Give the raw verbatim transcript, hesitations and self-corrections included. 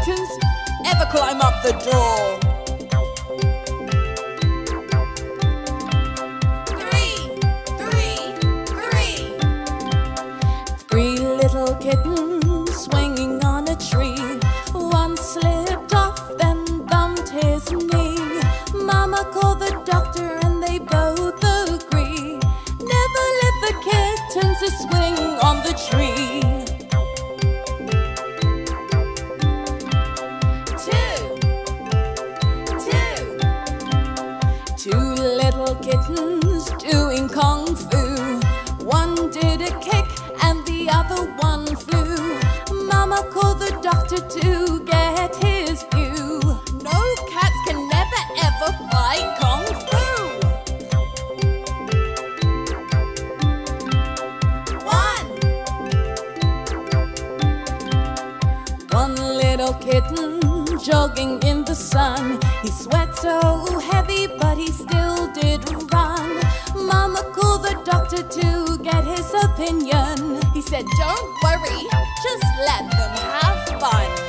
kittens ever climb up the door? Little kitten swinging on a tree. One slipped off, then bumped his knee. Mama called the doctor and they both agree. Never let the kittens swing on the tree. Two, two, two little kittens doing kung fu. One did a kick and the other one flew. Mama called the doctor to get his view. No cats can never ever fight kung fu. One. One little kitten jogging in the sun. He sweat so heavy but he still did run. Mama called the doctor to get his opinion. He said, don't worry, just let them have fun.